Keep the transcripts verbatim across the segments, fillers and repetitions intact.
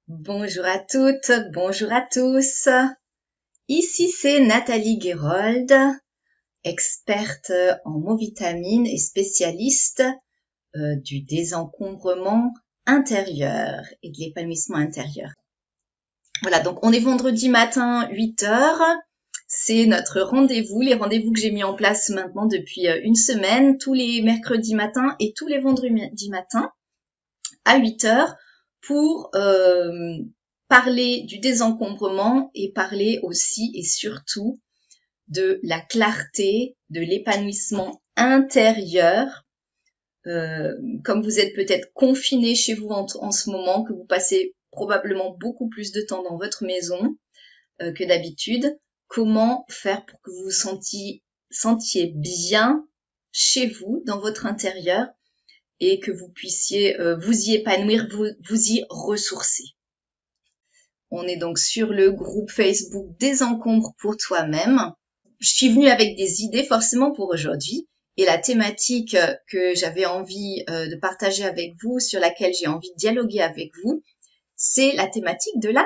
Bonjour à toutes, bonjour à tous. Ici c'est Nathalie Guérold, experte en mots vitamines et spécialiste euh, du désencombrement intérieur et de l'épanouissement intérieur. Voilà, donc on est vendredi matin, huit heures. C'est notre rendez-vous, les rendez-vous que j'ai mis en place maintenant depuis une semaine, tous les mercredis matins et tous les vendredis matins à huit heures pour euh, parler du désencombrement et parler aussi et surtout de la clarté, de l'épanouissement intérieur. Euh, comme vous êtes peut-être confiné chez vous en, en ce moment, que vous passez probablement beaucoup plus de temps dans votre maison euh, que d'habitude, comment faire pour que vous vous sentiez, sentiez bien chez vous, dans votre intérieur, et que vous puissiez euh, vous y épanouir, vous, vous y ressourcer. On est donc sur le groupe Facebook Désencombre pour toi-même. Je suis venue avec des idées forcément pour aujourd'hui et la thématique que j'avais envie euh, de partager avec vous, sur laquelle j'ai envie de dialoguer avec vous, c'est la thématique de la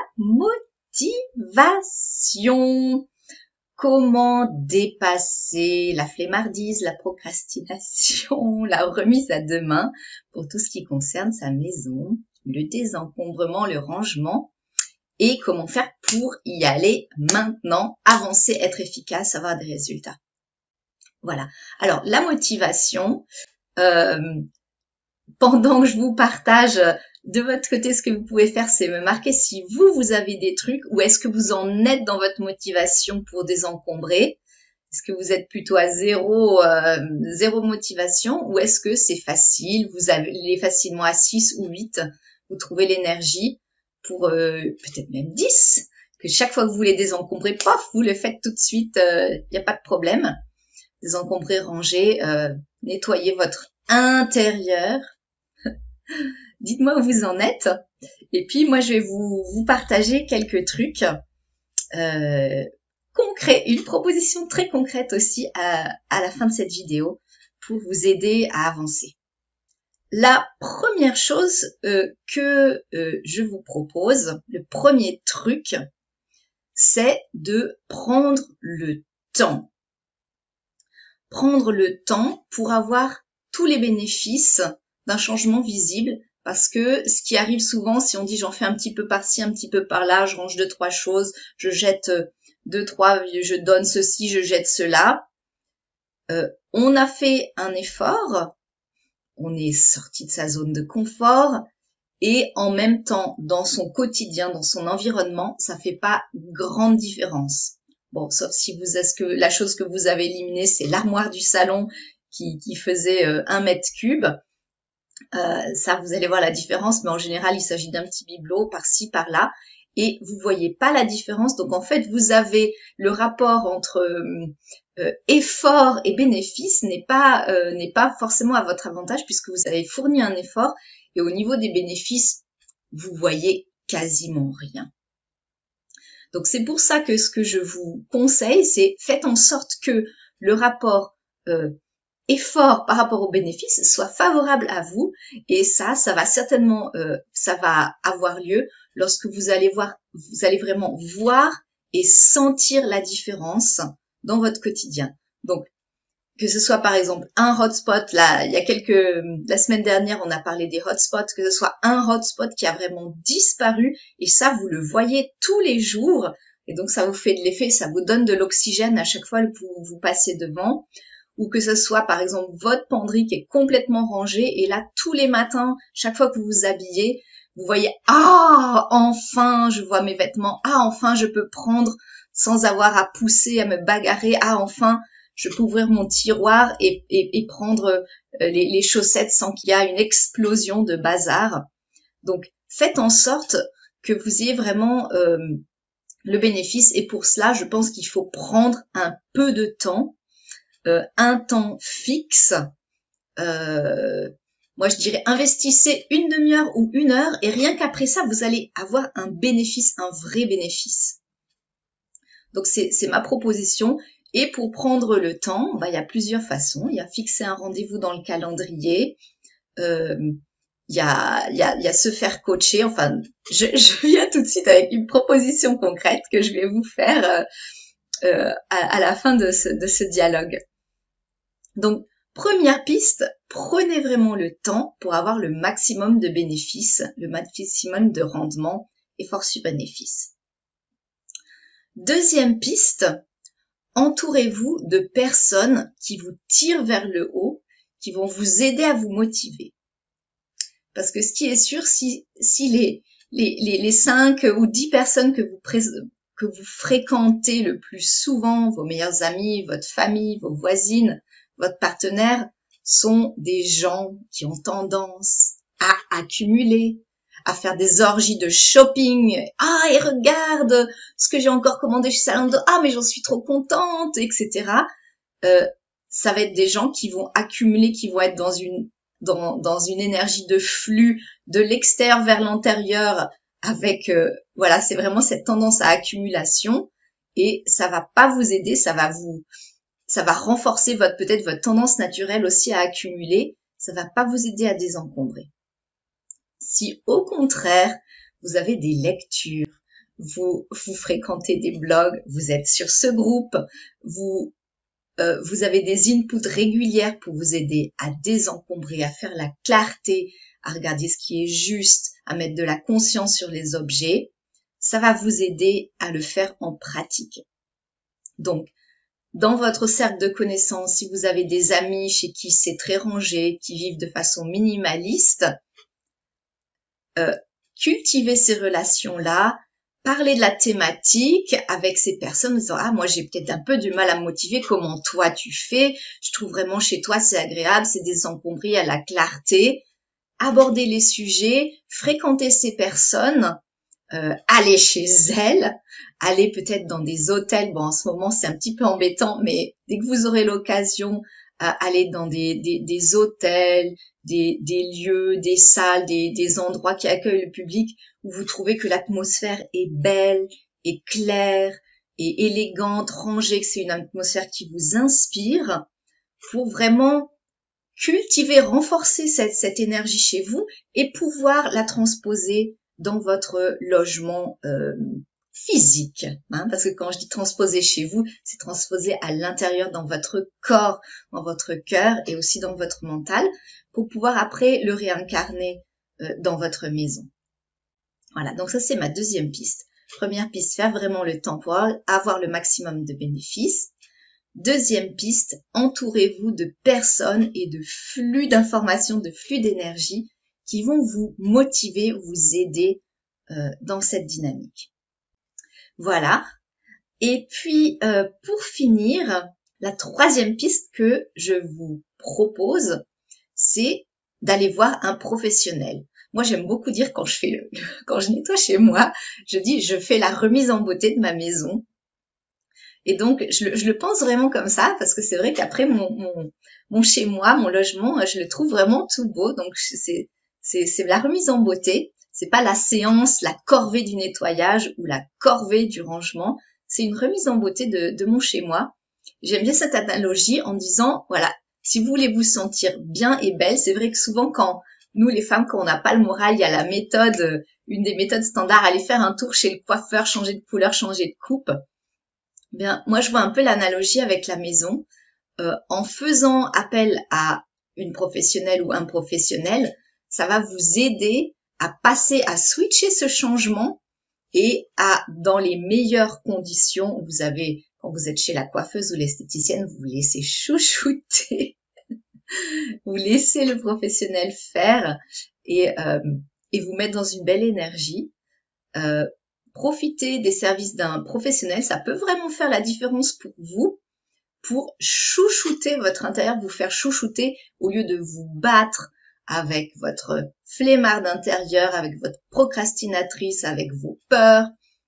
motivation. Comment dépasser la flemmardise, la procrastination, la remise à demain pour tout ce qui concerne sa maison, le désencombrement, le rangement, et comment faire pour y aller maintenant, avancer, être efficace, avoir des résultats. Voilà. Alors, la motivation, euh, pendant que je vous partage de votre côté, ce que vous pouvez faire, c'est me marquer si vous, vous avez des trucs, ou est-ce que vous en êtes dans votre motivation pour désencombrer. Est-ce que vous êtes plutôt à zéro, euh, zéro motivation, ou est-ce que c'est facile, vous allez facilement à six ou huit, vous trouvez l'énergie pour euh, peut-être même dix, que chaque fois que vous voulez désencombrer, pof, vous le faites tout de suite, il euh, n'y a pas de problème. Désencombrer, ranger, euh, nettoyer votre intérieur. Dites-moi où vous en êtes. Et puis, moi, je vais vous, vous partager quelques trucs euh, concrets, une proposition très concrète aussi à, à la fin de cette vidéo pour vous aider à avancer. La première chose euh, que euh, je vous propose, le premier truc, c'est de prendre le temps. Prendre le temps pour avoir tous les bénéfices d'un changement visible. Parce que ce qui arrive souvent, si on dit j'en fais un petit peu par-ci, un petit peu par-là, je range deux, trois choses, je jette deux, trois, je donne ceci, je jette cela. Euh, on a fait un effort, on est sorti de sa zone de confort et en même temps, dans son quotidien, dans son environnement, ça fait pas grande différence. Bon, sauf si vous, est-ce que la chose que vous avez éliminée, c'est l'armoire du salon qui, qui faisait euh, un mètre cube. Euh, ça, vous allez voir la différence, mais en général, il s'agit d'un petit bibelot par-ci, par-là, et vous voyez pas la différence. Donc, en fait, vous avez le rapport entre euh, euh, effort et bénéfice n'est pas euh, n'est pas forcément à votre avantage puisque vous avez fourni un effort et au niveau des bénéfices, vous voyez quasiment rien. Donc, c'est pour ça que ce que je vous conseille, c'est faites en sorte que le rapport euh, effort par rapport aux bénéfices soit favorable à vous et ça, ça va certainement, euh, ça va avoir lieu lorsque vous allez voir, vous allez vraiment voir et sentir la différence dans votre quotidien. Donc, que ce soit par exemple un hotspot, là, il y a quelques, la semaine dernière, on a parlé des hotspots, que ce soit un hotspot qui a vraiment disparu et ça, vous le voyez tous les jours et donc ça vous fait de l'effet, ça vous donne de l'oxygène à chaque fois que vous, vous passez devant. Ou que ce soit par exemple votre penderie qui est complètement rangée et là tous les matins, chaque fois que vous vous habillez, vous voyez « Ah, enfin je vois mes vêtements, ah enfin je peux prendre sans avoir à pousser, à me bagarrer, ah enfin je peux ouvrir mon tiroir et, et, et prendre les, les chaussettes sans qu'il y ait une explosion de bazar ». Donc faites en sorte que vous ayez vraiment euh, le bénéfice et pour cela je pense qu'il faut prendre un peu de temps. Euh, un temps fixe, euh, moi je dirais investissez une demi-heure ou une heure et rien qu'après ça, vous allez avoir un bénéfice, un vrai bénéfice. Donc c'est, c'est ma proposition. Et pour prendre le temps, bah, il y a plusieurs façons. Il y a fixer un rendez-vous dans le calendrier, euh, il y a, il y a, il y a se faire coacher. Enfin, je, je viens tout de suite avec une proposition concrète que je vais vous faire euh, euh, à, à la fin de ce, de ce dialogue. Donc, première piste, prenez vraiment le temps pour avoir le maximum de bénéfices, le maximum de rendement et force bénéfice. Deuxième piste, entourez-vous de personnes qui vous tirent vers le haut, qui vont vous aider à vous motiver. Parce que ce qui est sûr, si, si les, les, les, les cinq ou dix personnes que vous, que vous fréquentez le plus souvent, vos meilleurs amis, votre famille, vos voisines, votre partenaire, sont des gens qui ont tendance à accumuler, à faire des orgies de shopping. Ah, et regarde ce que j'ai encore commandé chez Zalando. Ah, mais j'en suis trop contente, et cetera. Euh, ça va être des gens qui vont accumuler, qui vont être dans une dans, dans une énergie de flux de l'extérieur vers l'intérieur. Avec euh, voilà, c'est vraiment cette tendance à accumulation et ça va pas vous aider, ça va vous ça va renforcer votre peut-être votre tendance naturelle aussi à accumuler. Ça va pas vous aider à désencombrer. Si au contraire, vous avez des lectures, vous, vous fréquentez des blogs, vous êtes sur ce groupe, vous, euh, vous avez des inputs régulières pour vous aider à désencombrer, à faire la clarté, à regarder ce qui est juste, à mettre de la conscience sur les objets, ça va vous aider à le faire en pratique. Donc, dans votre cercle de connaissances, si vous avez des amis chez qui c'est très rangé, qui vivent de façon minimaliste, Euh, cultiver ces relations-là, parler de la thématique avec ces personnes en disant « Ah, moi, j'ai peut-être un peu du mal à me motiver. Comment toi, tu fais? Je trouve vraiment chez toi, c'est agréable, c'est désencombré, il y a la clarté. » Aborder les sujets, fréquenter ces personnes, euh, aller chez elles, aller peut-être dans des hôtels. Bon, en ce moment, c'est un petit peu embêtant, mais dès que vous aurez l'occasion, euh, aller dans des, des, des hôtels, Des, des lieux, des salles, des, des endroits qui accueillent le public où vous trouvez que l'atmosphère est belle, est claire, est élégante, rangée, que c'est une atmosphère qui vous inspire pour vraiment cultiver, renforcer cette, cette énergie chez vous et pouvoir la transposer dans votre logement euh, physique, hein, parce que quand je dis transposer chez vous, c'est transposer à l'intérieur dans votre corps, dans votre cœur et aussi dans votre mental pour pouvoir après le réincarner euh, dans votre maison. Voilà, donc ça c'est ma deuxième piste. Première piste, faire vraiment le temps pour avoir le maximum de bénéfices. Deuxième piste, entourez-vous de personnes et de flux d'informations, de flux d'énergie qui vont vous motiver, vous aider euh, dans cette dynamique. Voilà. Et puis, euh, pour finir, la troisième piste que je vous propose, c'est d'aller voir un professionnel. Moi, j'aime beaucoup dire quand je fais le, quand je nettoie chez moi, je dis je fais la remise en beauté de ma maison. Et donc, je le, je le pense vraiment comme ça parce que c'est vrai qu'après mon, mon, mon chez moi, mon logement, je le trouve vraiment tout beau. Donc, c'est, c'est, c'est la remise en beauté. C'est pas la séance, la corvée du nettoyage ou la corvée du rangement. C'est une remise en beauté de, de mon chez moi. J'aime bien cette analogie en disant, voilà, si vous voulez vous sentir bien et belle, c'est vrai que souvent quand nous, les femmes, quand on n'a pas le moral, il y a la méthode, une des méthodes standards, aller faire un tour chez le coiffeur, changer de couleur, changer de coupe. Bien, moi, je vois un peu l'analogie avec la maison. Euh, en faisant appel à une professionnelle ou un professionnel, ça va vous aider à passer, à switcher ce changement et à, dans les meilleures conditions, vous avez, quand vous êtes chez la coiffeuse ou l'esthéticienne, vous vous laissez chouchouter, vous laissez le professionnel faire et, euh, et vous mettre dans une belle énergie. Euh, profiter des services d'un professionnel, ça peut vraiment faire la différence pour vous, pour chouchouter votre intérieur, vous faire chouchouter au lieu de vous battre avec votre flemmarde intérieur, avec votre procrastinatrice, avec vos peurs,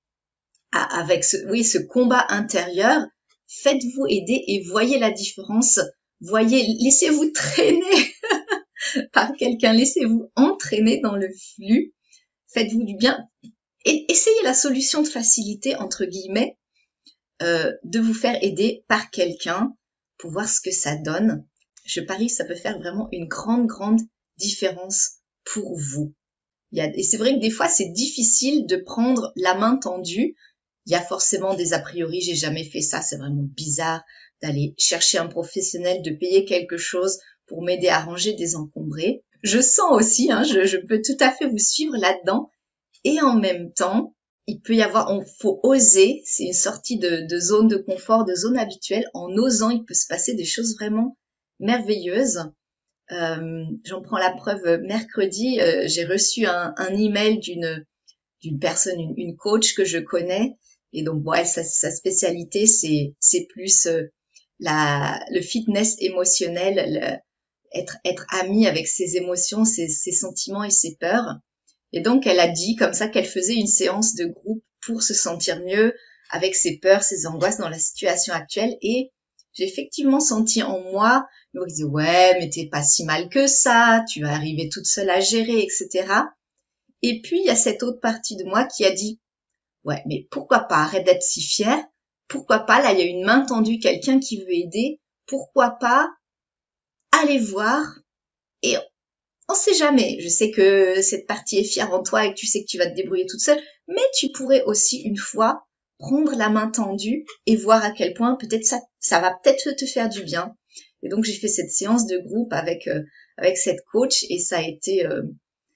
avec ce, oui, ce combat intérieur. Faites-vous aider et voyez la différence. Voyez, laissez-vous traîner par quelqu'un, laissez-vous entraîner dans le flux. Faites-vous du bien. Et essayez la solution de facilité, entre guillemets, euh, de vous faire aider par quelqu'un pour voir ce que ça donne. Je parie que ça peut faire vraiment une grande, grande différence pour vous. Il y a, et c'est vrai que des fois, c'est difficile de prendre la main tendue. Il y a forcément des a priori, j'ai jamais fait ça, c'est vraiment bizarre d'aller chercher un professionnel, de payer quelque chose pour m'aider à ranger, désencombrer. Je sens aussi, hein, je, je peux tout à fait vous suivre là-dedans. Et en même temps, il peut y avoir, on faut oser, c'est une sortie de, de zone de confort, de zone habituelle. En osant, il peut se passer des choses vraiment merveilleuses. Euh, j'en prends la preuve mercredi, euh, j'ai reçu un, un email d'une d'une personne, une, une coach que je connais, et donc bon, elle, sa, sa spécialité c'est c'est plus euh, la le fitness émotionnel, le, être être amie avec ses émotions, ses, ses sentiments et ses peurs. Et donc elle a dit comme ça qu'elle faisait une séance de groupe pour se sentir mieux avec ses peurs, ses angoisses dans la situation actuelle, et j'ai effectivement senti en moi, je me disais, ouais, mais t'es pas si mal que ça, tu vas arriver toute seule à gérer, et cetera. Et puis, il y a cette autre partie de moi qui a dit, ouais, mais pourquoi pas, arrête d'être si fière, pourquoi pas, là, il y a une main tendue, quelqu'un qui veut aider, pourquoi pas aller voir, et on sait jamais, je sais que cette partie est fière en toi et que tu sais que tu vas te débrouiller toute seule, mais tu pourrais aussi une fois prendre la main tendue et voir à quel point peut-être ça, ça va peut-être te faire du bien. Et donc j'ai fait cette séance de groupe avec euh, avec cette coach et ça a été euh,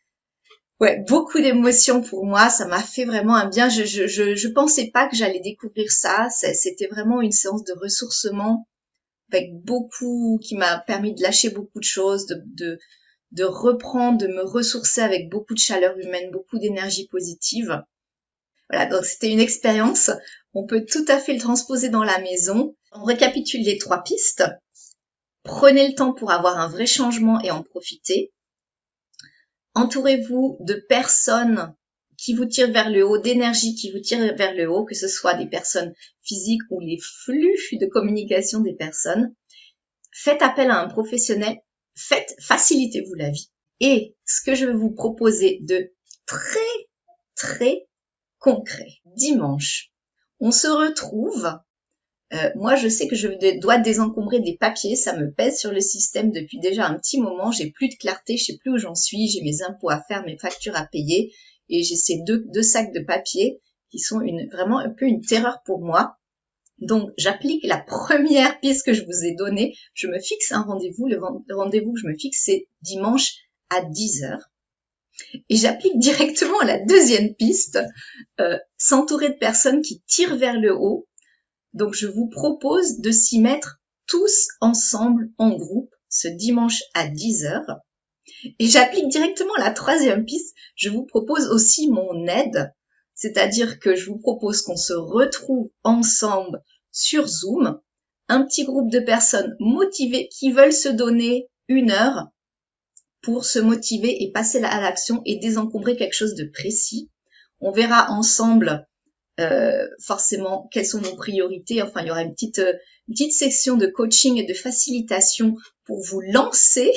ouais beaucoup d'émotions pour moi. Ça m'a fait vraiment un bien. Je je je, je pensais pas que j'allais découvrir ça. C'était vraiment une séance de ressourcement avec beaucoup qui m'a permis de lâcher beaucoup de choses, de de de reprendre, de me ressourcer avec beaucoup de chaleur humaine, beaucoup d'énergie positive. Voilà, donc c'était une expérience. On peut tout à fait le transposer dans la maison. On récapitule les trois pistes. Prenez le temps pour avoir un vrai changement et en profiter. Entourez-vous de personnes qui vous tirent vers le haut, d'énergie qui vous tirent vers le haut, que ce soit des personnes physiques ou les flux de communication des personnes. Faites appel à un professionnel. Faites, facilitez-vous la vie. Et ce que je vais vous proposer de très, très concret. Dimanche, on se retrouve. Euh, moi, je sais que je dois désencombrer des papiers. Ça me pèse sur le système depuis déjà un petit moment. J'ai plus de clarté, je sais plus où j'en suis. J'ai mes impôts à faire, mes factures à payer. Et j'ai ces deux, deux sacs de papier qui sont une, vraiment un peu une terreur pour moi. Donc, j'applique la première piste que je vous ai donnée. Je me fixe un rendez-vous. Le rendez-vous que je me fixe, c'est dimanche à dix heures. Et j'applique directement la deuxième piste, euh, s'entourer de personnes qui tirent vers le haut. Donc, je vous propose de s'y mettre tous ensemble en groupe ce dimanche à dix heures. Et j'applique directement la troisième piste. Je vous propose aussi mon aide. C'est-à-dire que je vous propose qu'on se retrouve ensemble sur Zoom, un petit groupe de personnes motivées qui veulent se donner une heure pour se motiver et passer à l'action et désencombrer quelque chose de précis. On verra ensemble euh, forcément quelles sont nos priorités. Enfin, il y aura une petite, euh, une petite section de coaching et de facilitation pour vous lancer,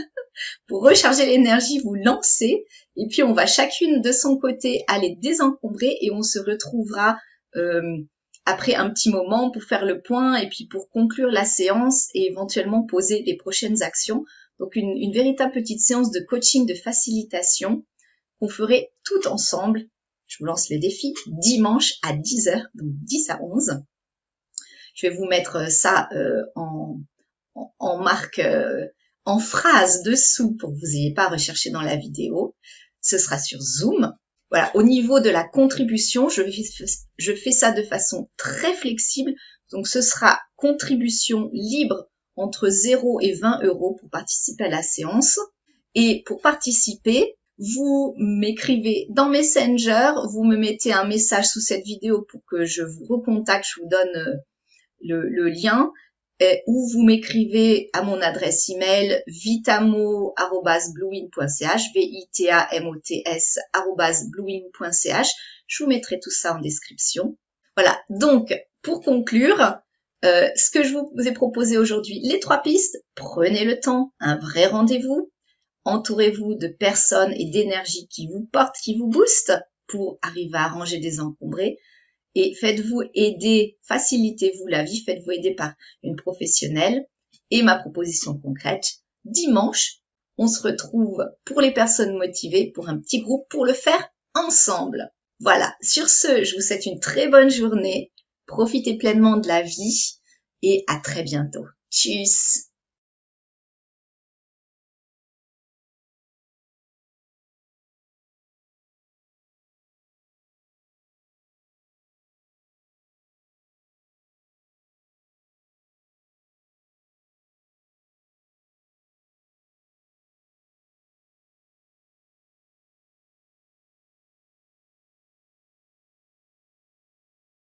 pour recharger l'énergie, vous lancer. Et puis, on va chacune de son côté aller désencombrer et on se retrouvera euh, après un petit moment pour faire le point et puis pour conclure la séance et éventuellement poser les prochaines actions. Donc, une, une véritable petite séance de coaching, de facilitation qu'on ferait tout ensemble. Je vous lance le défi dimanche à dix heures, donc dix à onze. Je vais vous mettre ça euh, en, en, en marque, euh, en phrase dessous pour que vous n'ayez pas à rechercher dans la vidéo. Ce sera sur Zoom. Voilà, au niveau de la contribution, je fais, je fais ça de façon très flexible. Donc, ce sera contribution libre entre zéro et vingt euros pour participer à la séance. Et pour participer, vous m'écrivez dans Messenger, vous me mettez un message sous cette vidéo pour que je vous recontacte, je vous donne le, le lien, et, ou vous m'écrivez à mon adresse email vitamo arobase bluewin point c h, v i t a m o t s arobase bluewin point c h. Je vous mettrai tout ça en description. Voilà, donc pour conclure, euh, ce que je vous ai proposé aujourd'hui, les trois pistes, prenez le temps, un vrai rendez-vous. Entourez-vous de personnes et d'énergie qui vous portent, qui vous boostent pour arriver à ranger, désencombrer. Et faites-vous aider, facilitez-vous la vie, faites-vous aider par une professionnelle. Et ma proposition concrète, dimanche, on se retrouve pour les personnes motivées, pour un petit groupe, pour le faire ensemble. Voilà, sur ce, je vous souhaite une très bonne journée, profitez pleinement de la vie et à très bientôt. Tchuss!